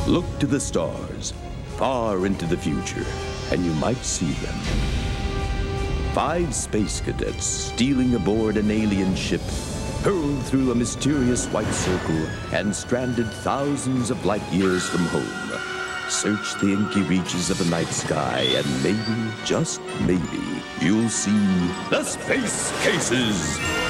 Look to the stars, far into the future, and you might see them. 5 space cadets stealing aboard an alien ship, hurled through a mysterious white circle and stranded thousands of light years from home. Search the inky reaches of the night sky and maybe, just maybe, you'll see the Space Cases!